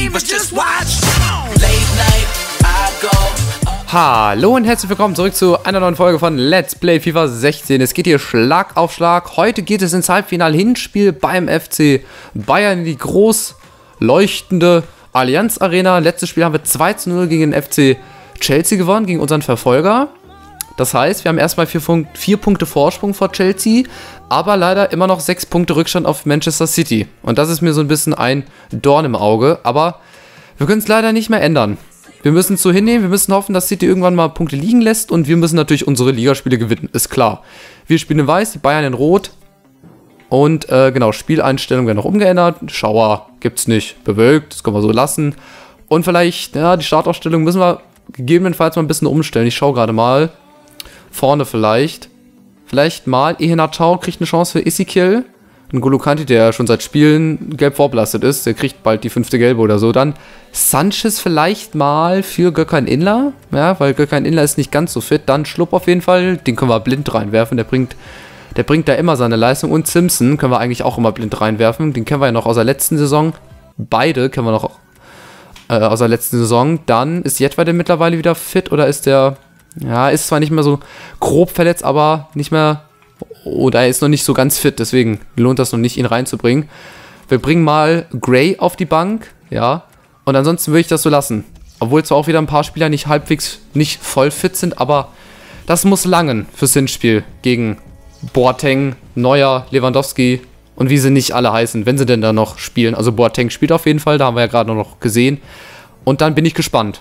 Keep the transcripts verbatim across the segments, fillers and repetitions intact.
believers, just watch. Late night, I go. Hallo und herzlich willkommen zurück zu einer neuen Folge von Let's Play FIFA sechzehn. Es geht hier Schlag auf Schlag. Heute geht es ins Halbfinal-Hinspiel beim F C Bayern in die groß leuchtende Allianz Arena. Letztes Spiel haben wir zwei zu null gegen den F C Chelsea gewonnen, gegen unseren Verfolger. Das heißt, wir haben erstmal vier, vier Punkte Vorsprung vor Chelsea, aber leider immer noch sechs Punkte Rückstand auf Manchester City. Und das ist mir so ein bisschen ein Dorn im Auge, aber wir können es leider nicht mehr ändern. Wir müssen es so hinnehmen, wir müssen hoffen, dass City irgendwann mal Punkte liegen lässt und wir müssen natürlich unsere Ligaspiele gewinnen, ist klar. Wir spielen in weiß, die Bayern in rot und äh, genau, Spieleinstellungen werden noch umgeändert. Schauer gibt es nicht, bewölkt, das können wir so lassen. Und vielleicht, ja, die Startaufstellung müssen wir gegebenenfalls mal ein bisschen umstellen. Ich schaue gerade mal, vorne vielleicht, vielleicht mal, Iheanacho kriegt eine Chance für Ezekiel. N'Golo Kanté, der schon seit Spielen gelb vorbelastet ist, der kriegt bald die fünfte Gelbe oder so. Dann Sanchez vielleicht mal für Gökhan Inler, ja, weil Gökhan Inler ist nicht ganz so fit. Dann Schlupp auf jeden Fall, den können wir blind reinwerfen, der bringt, der bringt da immer seine Leistung. Und Simpson können wir eigentlich auch immer blind reinwerfen, den kennen wir ja noch aus der letzten Saison. Beide kennen wir noch äh, aus der letzten Saison. Dann ist Jedwai denn mittlerweile wieder fit oder ist der, ja, ist zwar nicht mehr so grob verletzt, aber nicht mehr. Oder er ist noch nicht so ganz fit, deswegen lohnt das noch nicht, ihn reinzubringen. Wir bringen mal Gray auf die Bank, ja. Und ansonsten würde ich das so lassen. Obwohl zwar auch wieder ein paar Spieler nicht halbwegs, nicht voll fit sind, aber das muss langen fürs Hinspiel gegen Boateng, Neuer, Lewandowski und wie sie nicht alle heißen, wenn sie denn da noch spielen. Also Boateng spielt auf jeden Fall, da haben wir ja gerade noch gesehen. Und dann bin ich gespannt,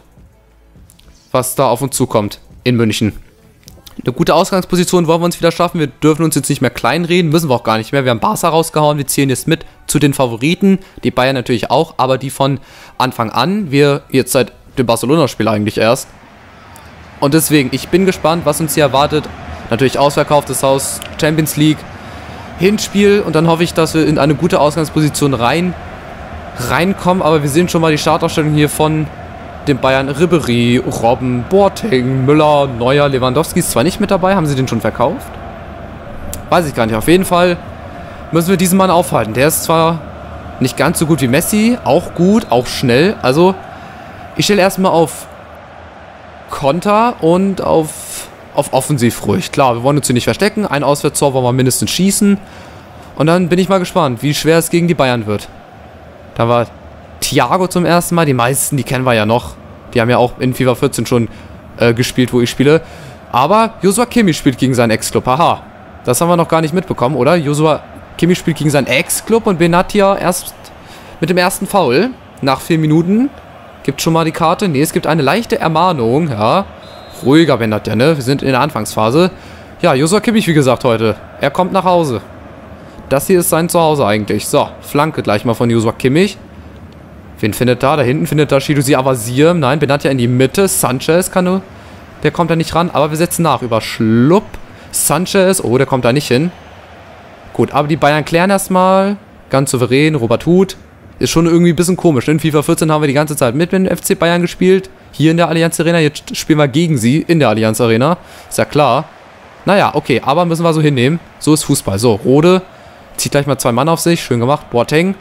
was da auf uns zukommt in München. Eine gute Ausgangsposition wollen wir uns wieder schaffen. Wir dürfen uns jetzt nicht mehr kleinreden, müssen wir auch gar nicht mehr. Wir haben Barca rausgehauen, wir zählen jetzt mit zu den Favoriten. Die Bayern natürlich auch, aber die von Anfang an. Wir jetzt seit dem Barcelona-Spiel eigentlich erst. Und deswegen, ich bin gespannt, was uns hier erwartet. Natürlich ausverkauftes Haus, Champions League, Hinspiel. Und dann hoffe ich, dass wir in eine gute Ausgangsposition rein, reinkommen. Aber wir sehen schon mal die Startaufstellung hier von den Bayern. Ribéry, Robben, Boateng, Müller, Neuer, Lewandowski ist zwar nicht mit dabei. Haben sie den schon verkauft? Weiß ich gar nicht. Auf jeden Fall müssen wir diesen Mann aufhalten. Der ist zwar nicht ganz so gut wie Messi, auch gut, auch schnell. Also ich stelle erstmal auf Konter und auf, auf Offensiv ruhig. Klar, wir wollen uns hier nicht verstecken. Ein Auswärtstor wollen wir mindestens schießen. Und dann bin ich mal gespannt, wie schwer es gegen die Bayern wird. Da war Thiago zum ersten Mal, die meisten, die kennen wir ja noch. Die haben ja auch in FIFA vierzehn schon äh, gespielt, wo ich spiele. Aber Joshua Kimmich spielt gegen seinen Ex-Club. Haha, das haben wir noch gar nicht mitbekommen, oder? Joshua Kimmich spielt gegen seinen Ex-Club und Benatia erst mit dem ersten Foul. Nach vier Minuten gibt schon mal die Karte. Ne, es gibt eine leichte Ermahnung. Ja, ruhiger Benatia, ne? Wir sind in der Anfangsphase. Ja, Joshua Kimmich, wie gesagt, heute. Er kommt nach Hause. Das hier ist sein Zuhause eigentlich. So, Flanke gleich mal von Joshua Kimmich. Wen findet da? Da hinten findet da Shidozi Avazir. Nein, Benatia in die Mitte. Sanchez kann nur. Der kommt da nicht ran. Aber wir setzen nach über Schlupp. Sanchez. Oh, der kommt da nicht hin. Gut, aber die Bayern klären erstmal. Ganz souverän. Robert Huth. Ist schon irgendwie ein bisschen komisch. In FIFA vierzehn haben wir die ganze Zeit mit dem F C Bayern gespielt. Hier in der Allianz Arena. Jetzt spielen wir gegen sie in der Allianz Arena. Ist ja klar. Naja, okay. Aber müssen wir so hinnehmen. So ist Fußball. So, Rode. Zieht gleich mal zwei Mann auf sich. Schön gemacht. Boateng.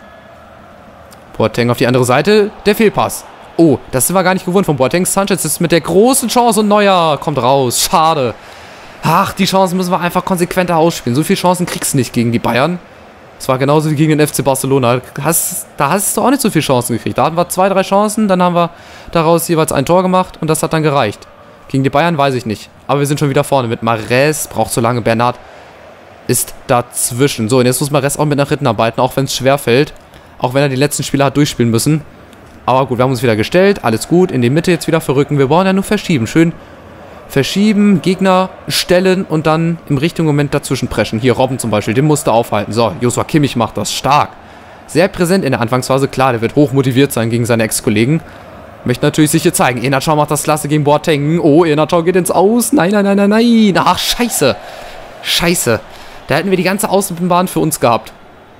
Boateng auf die andere Seite, der Fehlpass. Oh, das sind wir gar nicht gewohnt von Boateng. Sanchez ist mit der großen Chance und Neuer kommt raus. Schade. Ach, die Chancen müssen wir einfach konsequenter ausspielen. So viele Chancen kriegst du nicht gegen die Bayern. Das war genauso wie gegen den F C Barcelona. Hast, da hast du auch nicht so viele Chancen gekriegt. Da hatten wir zwei, drei Chancen, dann haben wir daraus jeweils ein Tor gemacht und das hat dann gereicht. Gegen die Bayern weiß ich nicht. Aber wir sind schon wieder vorne mit Mahrez. Braucht so lange. Bernat ist dazwischen. So, und jetzt muss Mahrez auch mit nach hinten arbeiten, auch wenn es schwer fällt. Auch wenn er die letzten Spiele hat durchspielen müssen. Aber gut, wir haben uns wieder gestellt. Alles gut. In die Mitte jetzt wieder verrücken. Wir brauchen ja nur verschieben. Schön verschieben, Gegner stellen und dann im richtigen Moment dazwischen preschen. Hier Robben zum Beispiel. Den musste aufhalten. So, Joshua Kimmich macht das stark. Sehr präsent in der Anfangsphase. Klar, der wird hoch motiviert sein gegen seine Ex-Kollegen. Möchte natürlich sich hier zeigen. Iheanacho macht das klasse gegen Boateng. Oh, Iheanacho geht ins Aus. Nein, nein, nein, nein, nein. Ach, scheiße. Scheiße. Da hätten wir die ganze Außenbahn für uns gehabt.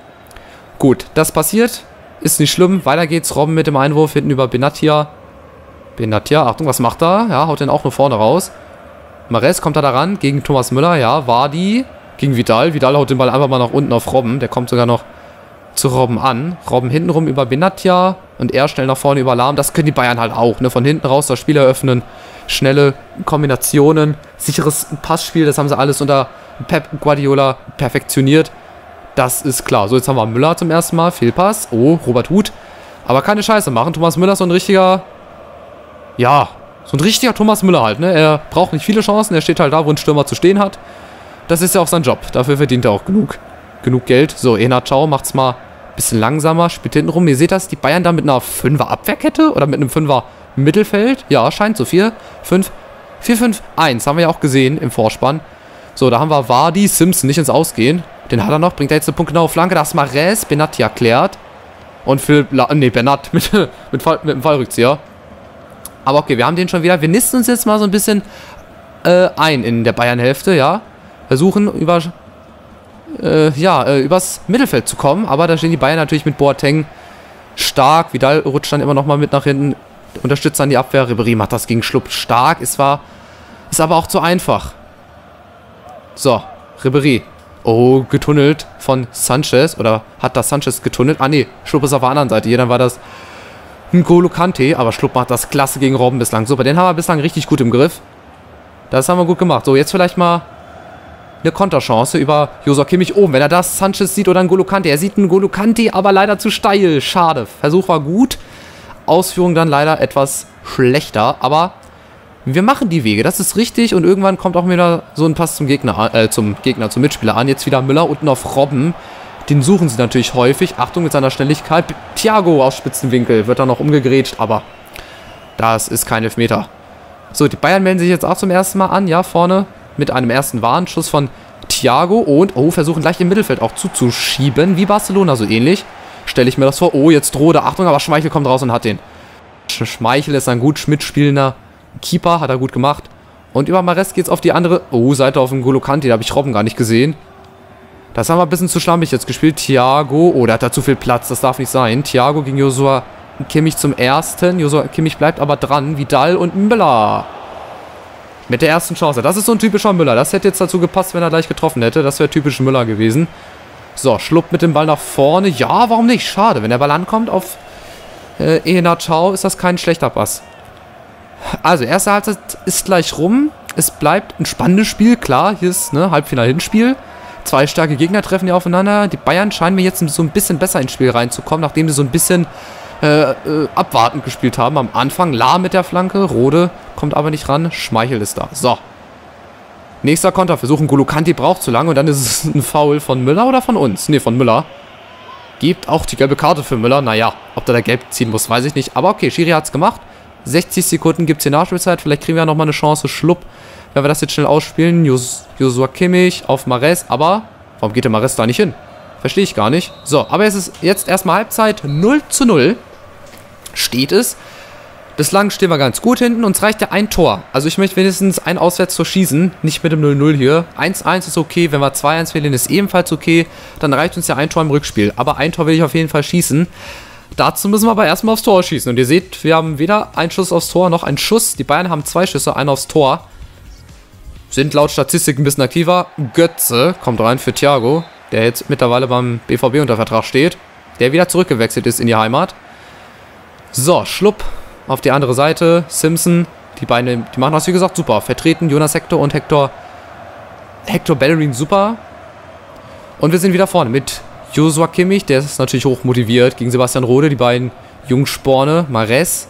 Gut, das passiert. Ist nicht schlimm. Weiter geht's. Robben mit dem Einwurf hinten über Benatia. Benatia, Achtung, was macht er? Ja, haut den auch nur vorne raus. Mahrez kommt da ran gegen Thomas Müller. Ja, Vardy gegen Vidal. Vidal haut den Ball einfach mal nach unten auf Robben. Der kommt sogar noch zu Robben an. Robben hintenrum über Benatia. und er schnell nach vorne über Lahm. Das können die Bayern halt auch, ne? Von hinten raus das Spiel eröffnen, schnelle Kombinationen, sicheres Passspiel, das haben sie alles unter Pep Guardiola perfektioniert. Das ist klar. So, jetzt haben wir Müller zum ersten Mal, Fehlpass. Oh, Robert Huth. Aber keine Scheiße machen. Thomas Müller ist so ein richtiger, ja, so ein richtiger Thomas Müller halt, ne? Er braucht nicht viele Chancen, er steht halt da, wo ein Stürmer zu stehen hat. Das ist ja auch sein Job. Dafür verdient er auch genug, genug Geld. So, Enat Schau macht's mal ein bisschen langsamer, spielt hinten rum. Ihr seht das, die Bayern da mit einer fünfer Abwehrkette oder mit einem fünfer Mittelfeld. Ja, scheint so. vier, fünf, vier, fünf, eins. Haben wir ja auch gesehen im Vorspann. So, da haben wir Vardy, Simpson nicht ins Ausgehen. Den hat er noch, bringt er jetzt eine punktgenaue Flanke. Das ist Mahrez, Benatti erklärt. Und Philipp, La nee, Bernat mit, mit, Fall, mit dem Fallrückzieher. Aber okay, wir haben den schon wieder. Wir nisten uns jetzt mal so ein bisschen äh, ein in der Bayern-Hälfte, ja. Versuchen über, äh, ja, äh, übers Mittelfeld zu kommen. Aber da stehen die Bayern natürlich mit Boateng stark. Vidal rutscht dann immer noch mal mit nach hinten. Unterstützt dann die Abwehr. Ribéry macht das gegen Schlupp stark. Es war, ist aber auch zu einfach. So, Ribéry. Oh, getunnelt von Sanchez. Oder hat das Sanchez getunnelt? Ah, nee, Schlupp ist auf der anderen Seite. Hier, dann war das N'Golo Kante. Aber Schlupp macht das klasse gegen Robben bislang. Super, den haben wir bislang richtig gut im Griff. Das haben wir gut gemacht. So, jetzt vielleicht mal eine Konterchance über Joshua Kimmich oben. Wenn er das Sanchez sieht oder N'Golo Kante. Er sieht N'Golo Kante, aber leider zu steil. Schade. Versuch war gut. Ausführung dann leider etwas schlechter. Aber wir machen die Wege, das ist richtig. Und irgendwann kommt auch wieder so ein Pass zum Gegner, äh, zum Gegner, zum Mitspieler an. Jetzt wieder Müller unten auf Robben. Den suchen sie natürlich häufig. Achtung mit seiner Schnelligkeit. Thiago aus Spitzenwinkel wird da noch umgegrätscht, aber das ist kein Elfmeter. So, die Bayern melden sich jetzt auch zum ersten Mal an. Ja, vorne mit einem ersten Warnschuss von Thiago. Und, oh, versuchen gleich im Mittelfeld auch zuzuschieben. Wie Barcelona so ähnlich. Stelle ich mir das vor. Oh, jetzt Rode. Achtung, aber Schmeichel kommt raus und hat den. Schmeichel ist ein gut mitspielender Keeper, hat er gut gemacht. Und über Mahrez geht es auf die andere oh, Seite auf den N'Golo Kante. Da habe ich Robben gar nicht gesehen. Das haben wir ein bisschen zu schlampig jetzt gespielt. Thiago, oh, der hat da zu viel Platz. Das darf nicht sein. Thiago gegen Joshua Kimmich zum ersten. Joshua Kimmich bleibt aber dran. Vidal und Müller. Mit der ersten Chance. Das ist so ein typischer Müller. Das hätte jetzt dazu gepasst, wenn er gleich getroffen hätte. Das wäre typisch Müller gewesen. So, Schlupp mit dem Ball nach vorne. Ja, warum nicht? Schade. Wenn der Ball ankommt auf äh, Enat Schau, ist das kein schlechter Pass. Also, erste Halbzeit ist gleich rum. Es bleibt ein spannendes Spiel. Klar, hier ist ne Halbfinal-Hinspiel. Zwei starke Gegner treffen hier aufeinander. Die Bayern scheinen mir jetzt so ein bisschen besser ins Spiel reinzukommen, nachdem sie so ein bisschen äh, äh, abwartend gespielt haben. Am Anfang Lahm mit der Flanke. Rode kommt aber nicht ran. Schmeichel ist da. So. Nächster Konterversuch. N'Golo Kante braucht zu lange und dann ist es ein Foul von Müller oder von uns? Ne, von Müller. Gibt auch die gelbe Karte für Müller. Naja, ob der da gelb ziehen muss, weiß ich nicht. Aber okay, Schiri hat es gemacht. sechzig Sekunden gibt es hier Nachspielzeit. Vielleicht kriegen wir ja nochmal eine Chance. Schlupp, wenn wir das jetzt schnell ausspielen. Jos Joshua Kimmich auf Mahrez. Aber warum geht der Mahrez da nicht hin? Verstehe ich gar nicht. So, aber es ist jetzt erstmal Halbzeit. null zu null steht es. Bislang stehen wir ganz gut hinten. Uns reicht ja ein Tor. Also ich möchte wenigstens ein Auswärtstor schießen. Nicht mit dem null null hier. eins eins ist okay. Wenn wir zwei eins wählen, ist ebenfalls okay. Dann reicht uns ja ein Tor im Rückspiel. Aber ein Tor will ich auf jeden Fall schießen. Dazu müssen wir aber erstmal aufs Tor schießen. Und ihr seht, wir haben weder einen Schuss aufs Tor noch einen Schuss. Die Bayern haben zwei Schüsse, einen aufs Tor. Sind laut Statistik ein bisschen aktiver. Götze kommt rein für Thiago, der jetzt mittlerweile beim B V B unter Vertrag steht. Der wieder zurückgewechselt ist in die Heimat. So, Schlupp auf die andere Seite. Simpson. Die beiden, die machen das wie gesagt super. Vertreten Jonas Hector und Hector, Hector Bellerin super. Und wir sind wieder vorne mit Joshua Kimmich, der ist natürlich hoch motiviert gegen Sebastian Rode, die beiden Jungsporne, Mahrez.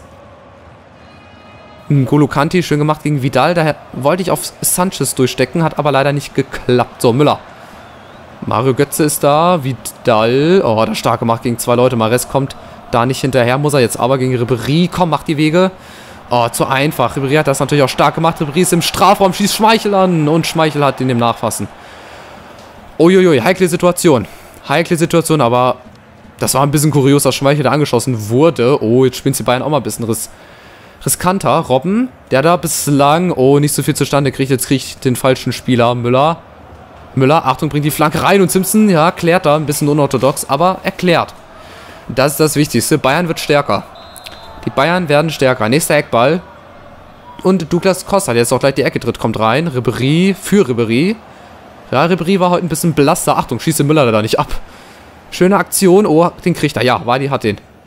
N'Golo Kante, schön gemacht gegen Vidal, daher wollte ich auf Sanchez durchstecken, hat aber leider nicht geklappt. So, Müller. Mario Götze ist da, Vidal, oh, hat er stark gemacht gegen zwei Leute, Mahrez kommt da nicht hinterher, muss er jetzt aber gegen Ribéry, komm, macht die Wege. Oh, zu einfach, Ribéry hat das natürlich auch stark gemacht, Ribéry ist im Strafraum, schießt Schmeichel an und Schmeichel hat ihn im Nachfassen. Uiuiui, heikle Situation. Heikle Situation, aber das war ein bisschen kurios, dass Schmeichel da angeschossen wurde. Oh, jetzt spielen die Bayern auch mal ein bisschen ris riskanter. Robben, der da bislang, oh, nicht so viel zustande kriegt. Jetzt kriegt den falschen Spieler. Müller. Müller, Achtung, bringt die Flanke rein und Simpson, ja, klärt da. Ein bisschen unorthodox, aber erklärt. Das ist das Wichtigste. Bayern wird stärker. Die Bayern werden stärker. Nächster Eckball. Und Douglas Costa, der jetzt auch gleich die Ecke tritt, kommt rein. Ribéry für Ribéry. Ja, Ribéry war heute ein bisschen blasser. Achtung, schießt den Müller da nicht ab. Schöne Aktion. Oh, den kriegt er. Ja, Wadi hat den.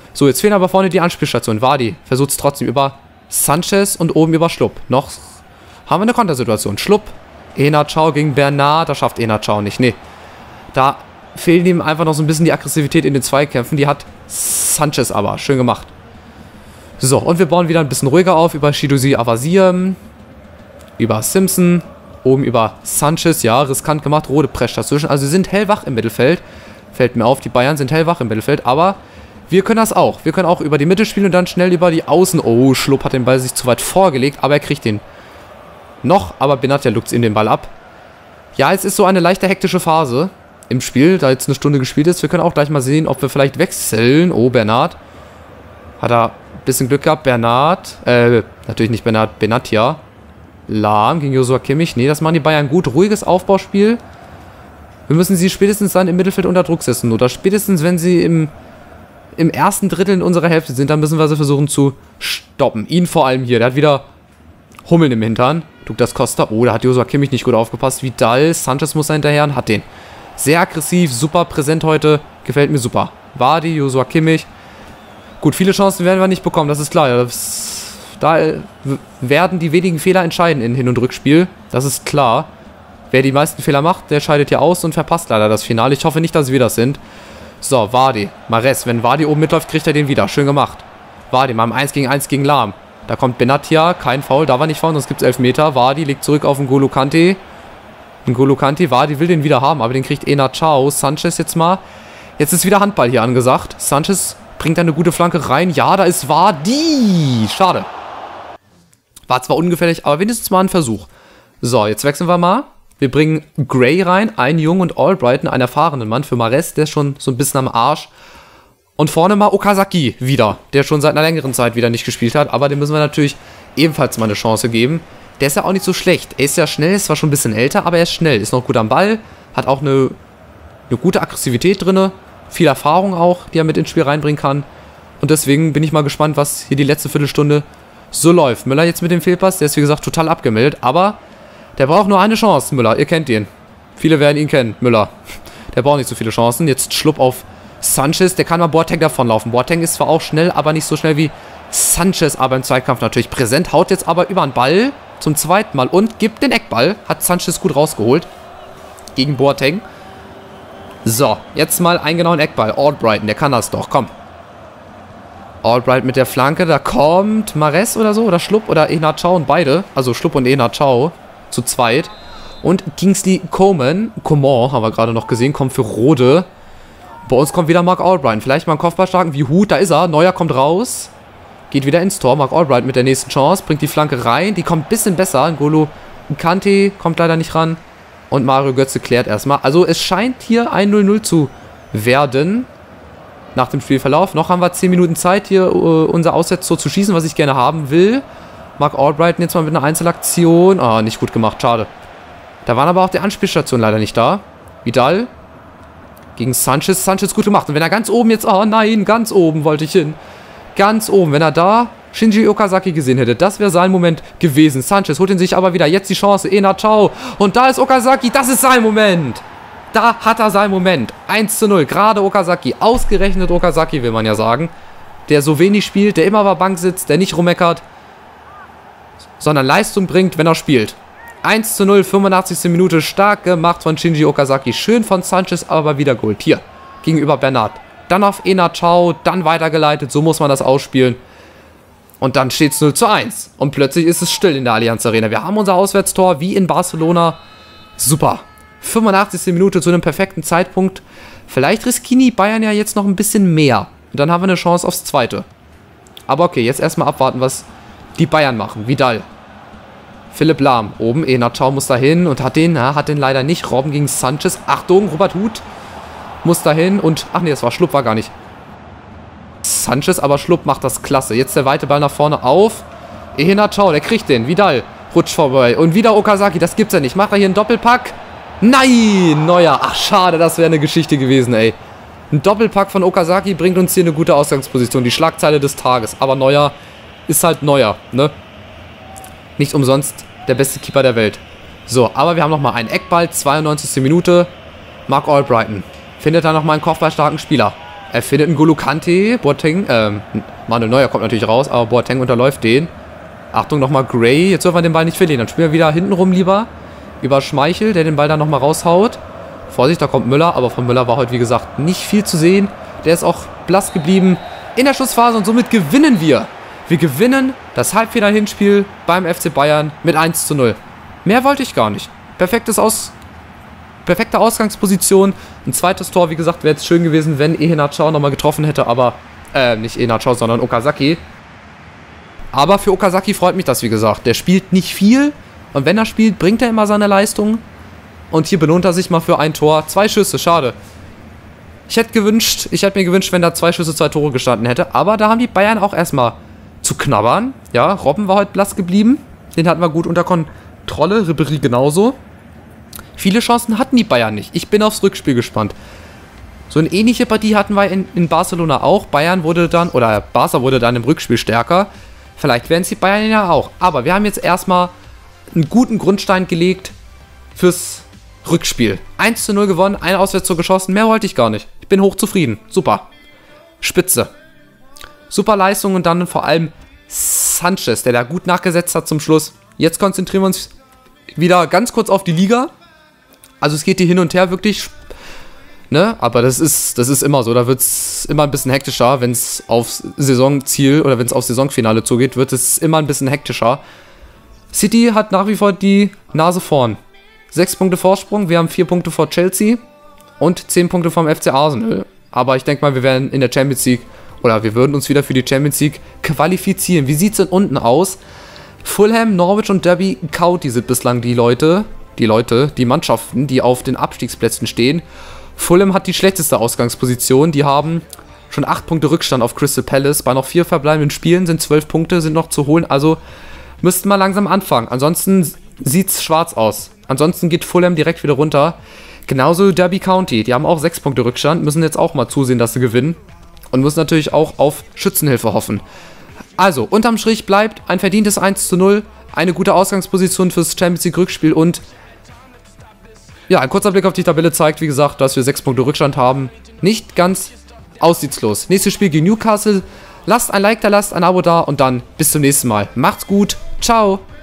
So, jetzt fehlen aber vorne die Anspielstation. Vardy versucht es trotzdem über Sanchez und oben über Schlupp. Noch haben wir eine Kontersituation. Schlupp, Enachau gegen Bernat. Das schafft Enachau nicht. Nee. Da fehlt ihm einfach noch so ein bisschen die Aggressivität in den Zweikämpfen. Die hat Sanchez aber. Schön gemacht. So, und wir bauen wieder ein bisschen ruhiger auf über Shidozi Avazir, über Simpson, oben über Sanchez. Ja, riskant gemacht. Rode prescht dazwischen. Also sie sind hellwach im Mittelfeld. Fällt mir auf, die Bayern sind hellwach im Mittelfeld. Aber wir können das auch. Wir können auch über die Mitte spielen und dann schnell über die Außen. Oh, Schlupp hat den Ball sich zu weit vorgelegt, aber er kriegt den noch. Aber Benatia lugt ihm den Ball ab. Ja, es ist so eine leichte hektische Phase im Spiel, da jetzt eine Stunde gespielt ist. Wir können auch gleich mal sehen, ob wir vielleicht wechseln. Oh, Bernat. Hat er ein bisschen Glück gehabt. Bernat. Äh, natürlich nicht Bernat. Benatia. Lahm gegen Joshua Kimmich. Nee, das machen die Bayern gut. Ruhiges Aufbauspiel. Wir müssen sie spätestens dann im Mittelfeld unter Druck setzen. Oder spätestens, wenn sie im, im ersten Drittel in unserer Hälfte sind, dann müssen wir sie versuchen zu stoppen. Ihn vor allem hier. Der hat wieder Hummeln im Hintern. Douglas Costa. Oh, da hat Joshua Kimmich nicht gut aufgepasst. Vidal. Sanchez muss da hinterher und hat den. Sehr aggressiv, super präsent heute. Gefällt mir super. Vardy, Joshua Kimmich. Gut, viele Chancen werden wir nicht bekommen, das ist klar. Das, da werden die wenigen Fehler entscheiden in Hin- und Rückspiel. Das ist klar. Wer die meisten Fehler macht, der scheidet hier aus und verpasst leider das Finale. Ich hoffe nicht, dass wir das sind. So, Vardy. Mares, wenn Vardy oben mitläuft, kriegt er den wieder. Schön gemacht. Vardy, mal im eins gegen eins gegen Lahm. Da kommt Benatia, kein Foul, da war nicht Foul, sonst gibt es Elfmeter. Vardy legt zurück auf N'Golo Kante. N'Golo Kante, Vardy will den wieder haben, aber den kriegt Enachau. Sanchez jetzt mal. Jetzt ist wieder Handball hier angesagt. Sanchez bringt eine gute Flanke rein. Ja, da ist Vardy. Schade. War zwar ungefährlich, aber wenigstens mal ein Versuch. So, jetzt wechseln wir mal. Wir bringen Gray rein, einen Jungen und Albrighton, einen erfahrenen Mann für Mares, der ist schon so ein bisschen am Arsch. Und vorne mal Okazaki wieder, der schon seit einer längeren Zeit wieder nicht gespielt hat, aber dem müssen wir natürlich ebenfalls mal eine Chance geben. Der ist ja auch nicht so schlecht. Er ist ja schnell, ist zwar schon ein bisschen älter, aber er ist schnell, ist noch gut am Ball, hat auch eine, eine gute Aggressivität drin, viel Erfahrung auch, die er mit ins Spiel reinbringen kann. Und deswegen bin ich mal gespannt, was hier die letzte Viertelstunde so läuft. Müller jetzt mit dem Fehlpass, der ist wie gesagt total abgemeldet, aber der braucht nur eine Chance, Müller. Ihr kennt ihn. Viele werden ihn kennen, Müller. Der braucht nicht so viele Chancen. Jetzt Schlupp auf Sanchez. Der kann mal Boateng davonlaufen. Boateng ist zwar auch schnell, aber nicht so schnell wie Sanchez. Aber im Zweikampf natürlich präsent. Haut jetzt aber über den Ball zum zweiten Mal und gibt den Eckball. Hat Sanchez gut rausgeholt. Gegen Boateng. So, jetzt mal einen genauen Eckball. Albrighton, der kann das doch. Komm. Albrighton mit der Flanke. Da kommt Mares oder so. Oder Schlupp oder Enachau und beide. Also Schlupp und Enachau. Zu zweit. Und Kingsley Coman, Coman, haben wir gerade noch gesehen, kommt für Rode. Bei uns kommt wieder Mark Albrighton. Vielleicht mal einen Kopfballstarken wie Hut. Da ist er. Neuer kommt raus. Geht wieder ins Tor. Mark Albrighton mit der nächsten Chance. Bringt die Flanke rein. Die kommt ein bisschen besser. N'Golo Kante kommt leider nicht ran. Und Mario Götze klärt erstmal. Also es scheint hier ein null null zu werden. Nach dem Spielverlauf. Noch haben wir zehn Minuten Zeit, hier uh, unser Auswärtstor zu schießen, was ich gerne haben will. Mark Albrighton jetzt mal mit einer Einzelaktion. Ah, nicht gut gemacht, schade. Da waren aber auch die Anspielstationen leider nicht da. Vidal gegen Sanchez. Sanchez gut gemacht. Und wenn er ganz oben jetzt... Oh nein, ganz oben wollte ich hin. Ganz oben. Wenn er da Shinji Okazaki gesehen hätte, das wäre sein Moment gewesen. Sanchez holt ihn sich aber wieder. Jetzt die Chance. Enachau. Und da ist Okazaki. Das ist sein Moment. Da hat er seinen Moment. eins zu null. Gerade Okazaki. Ausgerechnet Okazaki, will man ja sagen. Der so wenig spielt, der immer auf der Bank sitzt, der nicht rummeckert, sondern Leistung bringt, wenn er spielt. eins zu null, fünfundachtzigste Minute, stark gemacht von Shinji Okazaki. Schön von Sanchez, aber wieder geholt. Hier, gegenüber Bernat. Dann auf Enachau, dann weitergeleitet, so muss man das ausspielen. Und dann steht es null zu eins. Und plötzlich ist es still in der Allianz Arena. Wir haben unser Auswärtstor, wie in Barcelona. Super. fünfundachtzigste Minute zu einem perfekten Zeitpunkt. Vielleicht riskieren die Bayern ja jetzt noch ein bisschen mehr. Und dann haben wir eine Chance aufs Zweite. Aber okay, jetzt erstmal abwarten, was die Bayern machen. Vidal. Philipp Lahm. Oben. Enachau muss dahin und hat den, na, hat den leider nicht. Robben gegen Sanchez. Achtung, Robert Huth muss dahin und, ach nee, das war Schlupp, war gar nicht. Sanchez, aber Schlupp macht das klasse. Jetzt der weite Ball nach vorne auf. Enachau, der kriegt den. Vidal rutscht vorbei. Und wieder Okazaki, das gibt's ja nicht. Macht er hier einen Doppelpack? Nein, Neuer. Ach, schade, das wäre eine Geschichte gewesen, ey. Ein Doppelpack von Okazaki bringt uns hier eine gute Ausgangsposition. Die Schlagzeile des Tages. Aber Neuer ist halt Neuer, ne? Nicht umsonst der beste Keeper der Welt. So, aber wir haben nochmal einen Eckball. zweiundneunzigste Minute. Mark Albrighton findet da nochmal einen kopfballstarken Spieler. Er findet einen N'Golo Kante. Boateng, ähm, Manuel Neuer kommt natürlich raus, aber Boateng unterläuft den. Achtung, nochmal Gray. Jetzt dürfen wir den Ball nicht verlieren. Dann spielen wir wieder hintenrum lieber. Über Schmeichel, der den Ball dann nochmal raushaut. Vorsicht, da kommt Müller. Aber von Müller war heute, wie gesagt, nicht viel zu sehen. Der ist auch blass geblieben in der Schlussphase und somit gewinnen wir. Wir gewinnen das Halbfinal-Hinspiel beim F C Bayern mit eins zu null. Mehr wollte ich gar nicht. Perfektes Aus... Perfekte Ausgangsposition. Ein zweites Tor, wie gesagt, wäre jetzt schön gewesen, wenn Iheanacho nochmal getroffen hätte, aber, äh, nicht Iheanacho, sondern Okazaki. Aber für Okazaki freut mich das, wie gesagt. Der spielt nicht viel und wenn er spielt, bringt er immer seine Leistung. Und hier belohnt er sich mal für ein Tor. Zwei Schüsse, schade. Ich hätte gewünscht, ich hätte mir gewünscht, wenn da zwei Schüsse, zwei Tore gestanden hätte. Aber da haben die Bayern auch erstmal zu knabbern. Ja, Robben war heute blass geblieben. Den hatten wir gut unter Kontrolle. Ribéry genauso. Viele Chancen hatten die Bayern nicht. Ich bin aufs Rückspiel gespannt. So eine ähnliche Partie hatten wir in, in Barcelona auch. Bayern wurde dann, oder Barca wurde dann im Rückspiel stärker. Vielleicht werden es die Bayern ja auch. Aber wir haben jetzt erstmal einen guten Grundstein gelegt fürs Rückspiel. eins zu null gewonnen, ein Auswärtstor geschossen. Mehr wollte ich gar nicht. Ich bin hochzufrieden. Super. Spitze. Super Leistung und dann vor allem Sanchez, der da gut nachgesetzt hat zum Schluss. Jetzt konzentrieren wir uns wieder ganz kurz auf die Liga. Also es geht hier hin und her wirklich, ne? Aber das ist, das ist immer so. Da wird es immer ein bisschen hektischer, wenn es aufs Saisonziel oder wenn es aufs Saisonfinale zugeht, wird es immer ein bisschen hektischer. City hat nach wie vor die Nase vorn. Sechs Punkte Vorsprung, wir haben vier Punkte vor Chelsea und zehn Punkte vom F C Arsenal. Aber ich denke mal, wir werden in der Champions League, oder wir würden uns wieder für die Champions League qualifizieren. Wie sieht es denn unten aus? Fulham, Norwich und Derby County sind bislang die Leute, die Leute, die Mannschaften, die auf den Abstiegsplätzen stehen. Fulham hat die schlechteste Ausgangsposition. Die haben schon acht Punkte Rückstand auf Crystal Palace. Bei noch vier verbleibenden Spielen sind zwölf Punkte sind noch zu holen. Also müssten wir langsam anfangen. Ansonsten sieht es schwarz aus. Ansonsten geht Fulham direkt wieder runter. Genauso Derby County. Die haben auch sechs Punkte Rückstand. Müssen jetzt auch mal zusehen, dass sie gewinnen. Und müssen natürlich auch auf Schützenhilfe hoffen. Also, unterm Strich bleibt ein verdientes eins zu null. Eine gute Ausgangsposition fürs Champions League Rückspiel und ja, ein kurzer Blick auf die Tabelle zeigt, wie gesagt, dass wir sechs Punkte Rückstand haben. Nicht ganz aussichtslos. Nächstes Spiel gegen Newcastle. Lasst ein Like da, lasst ein Abo da und dann bis zum nächsten Mal. Macht's gut. Ciao.